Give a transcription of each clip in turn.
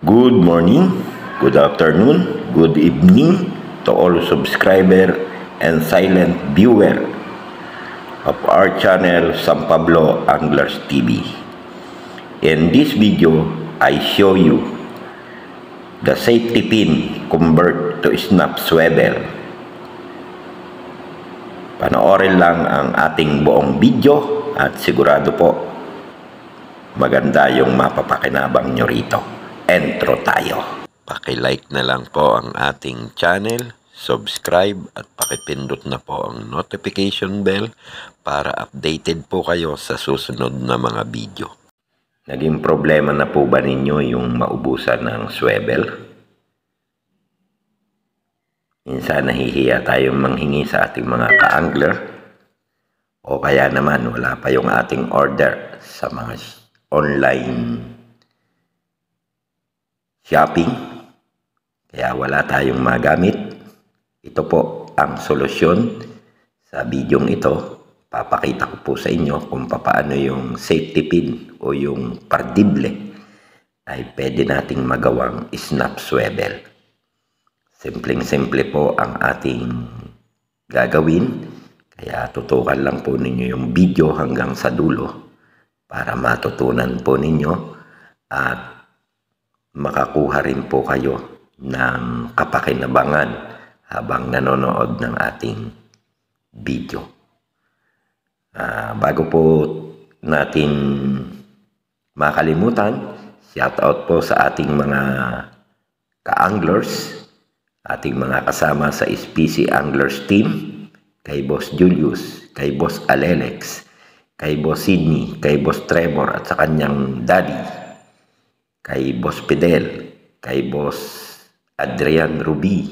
Good morning, good afternoon, good evening to all subscriber and silent viewer of our channel San Pablo Anglers TV. In this video, I show you the safety pin convert to snap swivel. Panoorin lang ang ating buong video at sigurado po maganda yung mapapakinabang nyo rito. Intro tayo. Paki-like na lang po ang ating channel, subscribe at pakipindot na po ang notification bell para updated po kayo sa susunod na mga video. Naging problema na po ba ninyo yung maubusan ng swivel? Minsan nahihiya tayong manghingi sa ating mga ka-angler o kaya naman wala pa yung ating order sa mga online shopping, kaya wala tayong magamit. Ito po ang solusyon. Sa bidyong ito, papakita ko po sa inyo kung paano yung safety pin o yung pardible ay pwede nating magawang snap swivel. Simpleng-simple po ang ating gagawin, kaya tutukan lang po ninyo yung video hanggang sa dulo para matutunan po ninyo at makakuha rin po kayo ng kapakinabangan habang nanonood ng ating video. Bago po natin makalimutan, shoutout po sa ating mga ka-anglers, ating mga kasama sa SPC Anglers Team, kay Boss Julius, kay Boss Alelex, kay Boss Sydney, kay Boss Trevor at sa kanyang daddy, kay Boss Fidel, kay Boss Adrian Ruby,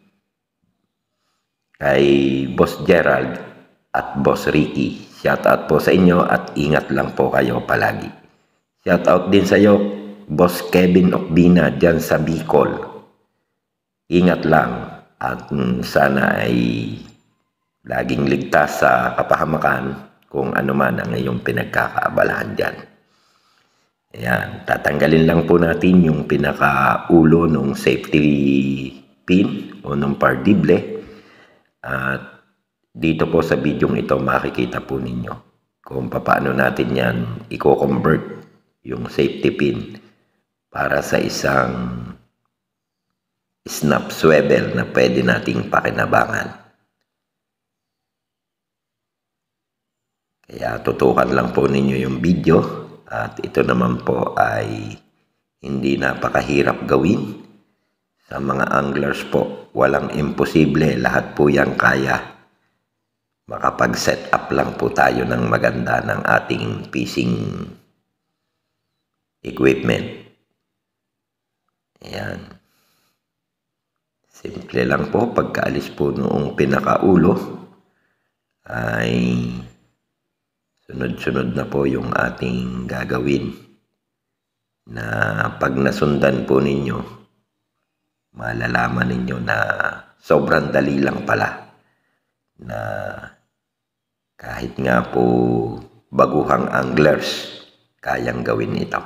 kay Boss Gerald at Boss Ricky. Shoutout po sa inyo at ingat lang po kayo palagi. Shoutout din sa iyo, Boss Kevin Okbina dyan sa Bicol. Ingat lang at sana ay laging ligtas sa kapahamakan kung ano man ang iyong pinagkakaabalahan dyan. Ayan, tatanggalin lang po natin yung pinakaulo ng safety pin o ng pardible. At dito po sa bidyong ito makikita po ninyo kung paano natin yan i-convert yung safety pin para sa isang snap swivel na pwede nating pakinabangan. Kaya tutukan lang po ninyo yung video. At ito naman po ay hindi napakahirap gawin. Sa mga anglers po, walang imposible. Lahat po yan kaya. Makapag-set up lang po tayo ng maganda ng ating fishing equipment. Ayan. Simple lang po. Pagkaalis po noong pinakaulo ay sunod-sunod na po yung ating gagawin na pag nasundan po ninyo, malalaman ninyo na sobrang dali lang pala na kahit nga po baguhang anglers, kayang gawin ito.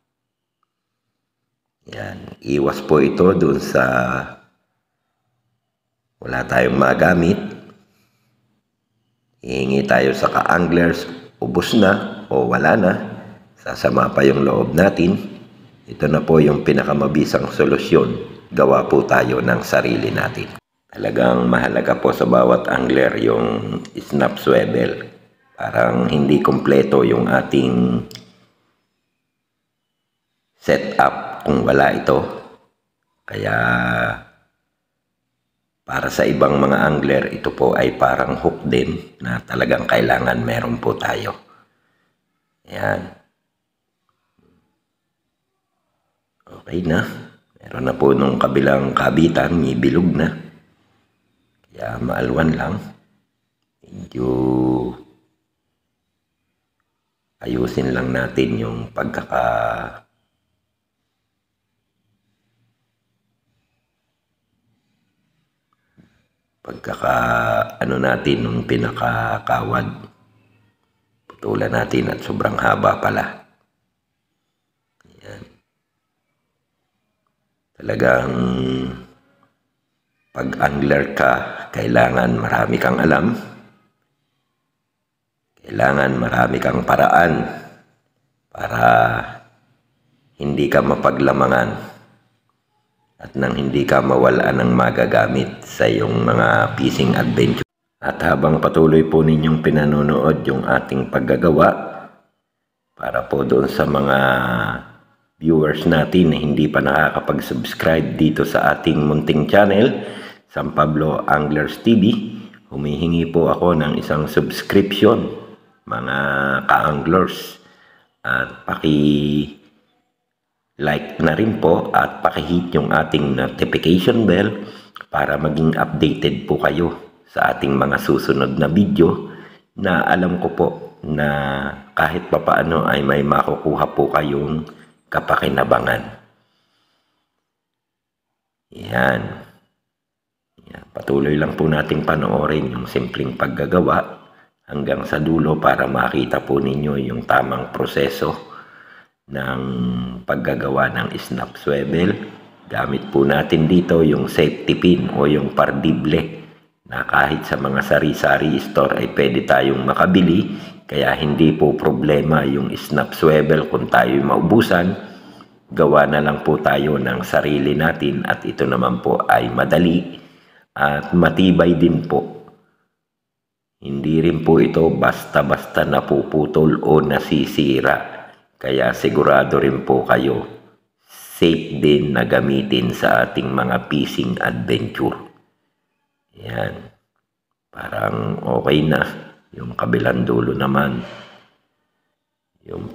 Yan. Iwas po ito dun sa wala tayong magamit. Hihingi tayo sa ka-anglers, ubos na o wala na, sasama pa yung loob natin. Ito na po yung pinakamabisang solusyon. Gawa po tayo ng sarili natin. Talagang mahalaga po sa bawat angler yung snap swivel. Parang hindi kompleto yung ating setup kung wala ito. Kaya para sa ibang mga angler, ito po ay parang hook din na talagang kailangan meron po tayo. Ayan. Okay na. Meron na po nung kabilang kabitan, may bilog na. Kaya maalwan lang. Medyo ayusin lang natin yung ano natin nung pinakakawad. Putulan natin at sobrang haba pala. Ayan. Talagang pag angler ka, kailangan marami kang alam. Kailangan marami kang paraan para hindi ka mapaglamangan at nang hindi ka mawala ng magagamit sa iyong mga fishing adventure. At habang patuloy po ninyong pinanonood yung ating paggagawa, para po doon sa mga viewers natin na hindi pa nakakapag-subscribe dito sa ating munting channel, San Pablo Anglers TV, humihingi po ako ng isang subscription, mga ka-anglers, at paki-like na rin po at paki-hit yung ating notification bell para maging updated po kayo sa ating mga susunod na video, na alam ko po na kahit papaano ay may makukuha po kayong kapakinabangan. Yan. Patuloy lang po nating panoorin yung simpleng paggagawa hanggang sa dulo para makita po ninyo yung tamang proseso ng paggagawa ng snap swivel. Gamit po natin dito yung safety pin o yung pardible na kahit sa mga sari-sari store ay pwede tayong makabili, kaya hindi po problema yung snap swivel kung tayo'y maubusan. Gawa na lang po tayo ng sarili natin at ito naman po ay madali at matibay din po. Hindi rin po ito basta-basta napuputol o nasisira. Kaya sigurado rin po kayo, safe din na gamitin sa ating mga fishing adventure. Yan. Parang okay na. Yung kabilang dulo naman, yung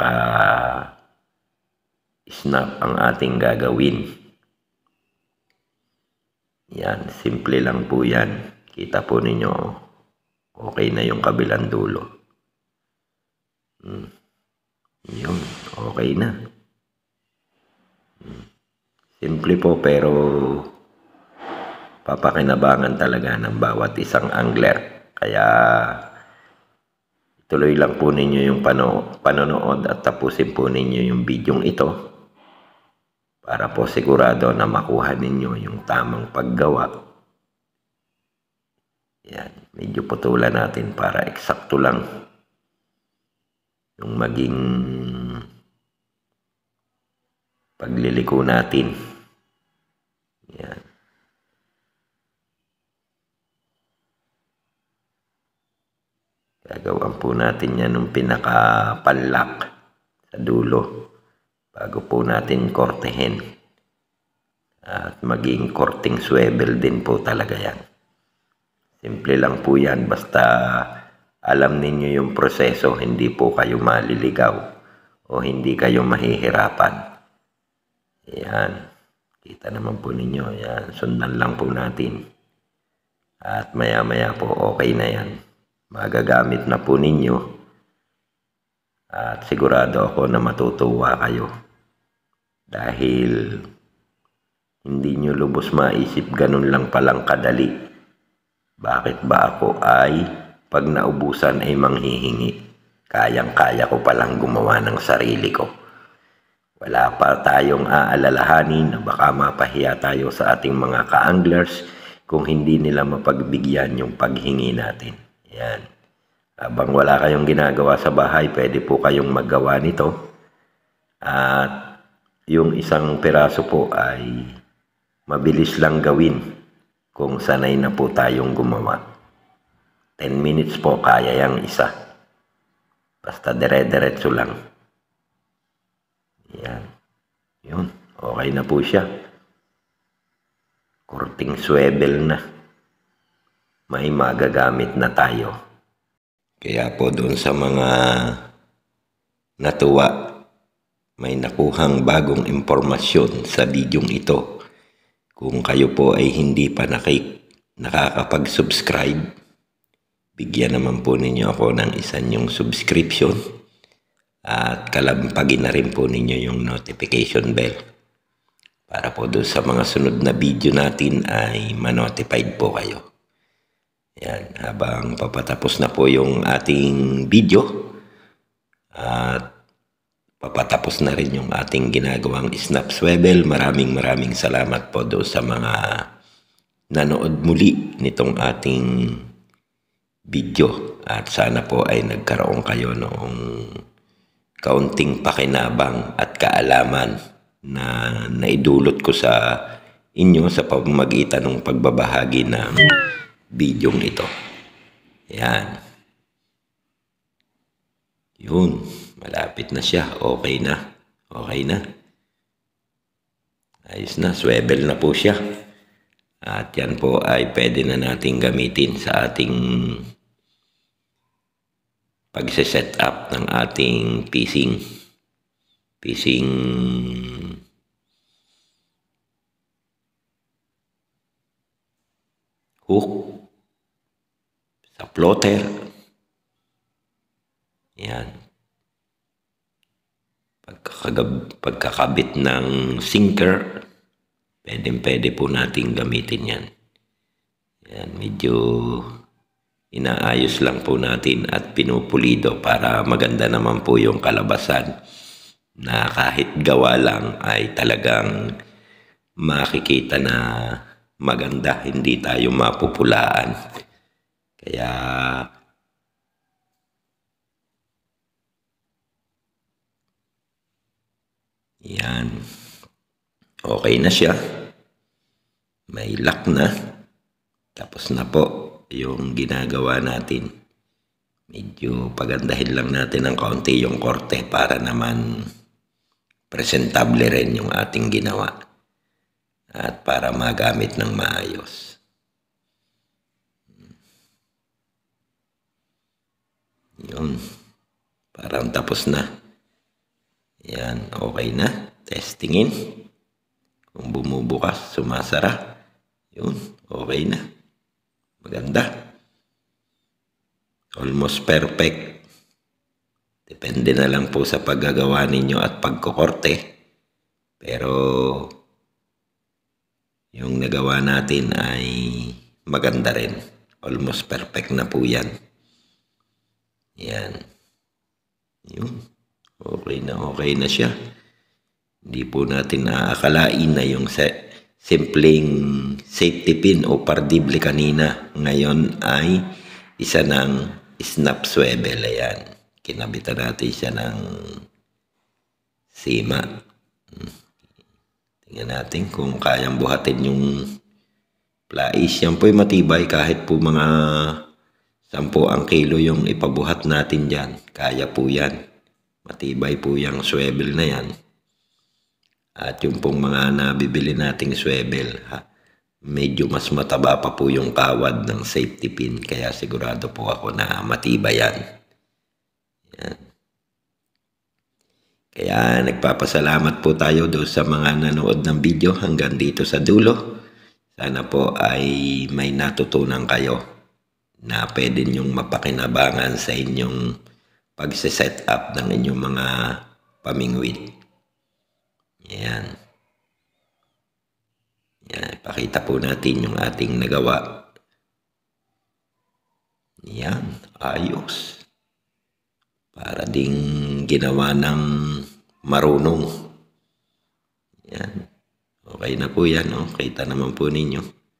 pinaka-snap ang ating gagawin. Yan. Simple lang po yan. Kita po ninyo. Okay na yung kabilang dulo. Yun, okay na. Simple po pero papakinabangan talaga ng bawat isang angler. Kaya tuloy lang po ninyo yung panonood at tapusin po ninyo yung bidyong ito para po sigurado na makuha ninyo yung tamang paggawa. Yan, medyo putulan natin para eksakto lang yung maging pagliliko natin. Yan. Gagawin po natin yan ng pinaka-panlock sa dulo bago po natin kortehin. At maging korting swivel din po talaga yan. Simple lang po yan, basta alam ninyo yung proseso, hindi po kayo maliligaw o hindi kayo mahihirapan. Yan, kita naman po ninyo, yan, sundan lang po natin. At maya-maya po okay na yan. Magagamit na po ninyo. At sigurado ako na matutuwa kayo. Dahil hindi nyo lubos maisip ganun lang palang kadali. Bakit ba ako ay pag naubusan ay manghihingi? Kayang-kaya ko palang gumawa ng sarili ko. Wala pa tayong aalalahanin na baka mapahiya tayo sa ating mga ka-anglers kung hindi nila mapagbigyan yung paghingi natin. Yan. Habang wala kayong ginagawa sa bahay, pwede po kayong maggawa nito. At yung isang piraso po ay mabilis lang gawin kung sanay na po tayong gumawa. 10 minutes po kaya yung isa. Basta dire-diretso lang. Yan. Yun. Okay na po siya. Korting swivel na. May magagamit na tayo. Kaya po doon sa mga natuwa, may nakuhang bagong impormasyon sa bidyong ito. Kung kayo po ay hindi pa nakakapag-subscribe, bigyan naman po ninyo ako ng isang yung subscription at kalampagin na rin po ninyo yung notification bell para po doon sa mga sunod na video natin ay ma-notified po kayo. Yan, habang papatapos na po yung ating video at papatapos na rin yung ating ginagawang snap swivel. Maraming salamat po doon sa mga nanood muli nitong ating video. At sana po ay nagkaroon kayo noong kaunting pakinabang at kaalaman na naidulot ko sa inyo sa pamamagitan ng pagbabahagi ng video ito. Yan. Yun. Malapit na siya. Okay na. Okay na. Ayos na. Swivel na po siya. At yan po ay pwede na natin gamitin sa ating pagse-set up ng ating piecing hook sa plotter. Yan. Pagkakabit ng sinker, pwede po natin gamitin yan. Yan, medyo inaayos lang po natin at pinupulido para maganda naman po yung kalabasan na kahit gawa lang ay talagang makikita na maganda, hindi tayo mapupulaan. Kaya yan, okay na siya, may lock na, tapos na po yung ginagawa natin. Medyo pagandahin lang natin ng kaunti yung korte para naman presentable rin yung ating ginawa at para magamit ng maayos. Yun, parang tapos na. Yan, okay na. Testingin. Kung bumubukas, sumasara. Yun, okay na. Maganda. Almost perfect. Depende na lang po sa paggagawa ninyo at pagkukorte. Pero yung nagawa natin ay maganda rin. Almost perfect na po yan. Yan. Yun. Okay na siya. Hindi po natin naakalain na yung simpleng safety pin o pardible kanina. Ngayon ay isa ng snap swivel. Ayan. Kinabitan natin siya ng sima. Tingnan natin kung kayang buhatin yung plais. Yan po ay matibay kahit po mga 10 ang kilo yung ipabuhat natin dyan. Kaya po yan. Matibay po yung swivel na yan. At yung pong mga nabibili nating swivel, medyo mas mataba pa po yung kawad ng safety pin. Kaya sigurado po ako na matibay yan. Yan. Kaya nagpapasalamat po tayo doon sa mga nanood ng video hanggang dito sa dulo. Sana po ay may natutunan kayo na pwede nyong mapakinabangan sa inyong pagse-set up ng inyong mga pamingwit. Yan. Yan. Pakita po natin yung ating nagawa. Yan. Ayos. Para ding ginawa ng marunong. Yan. Okay na po yan. Oh. Kita naman po ninyo.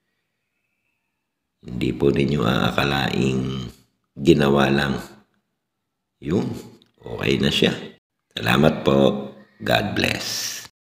Hindi po ninyo aakalaing ginawa lang. Yun, okay na siya. Salamat po. God bless.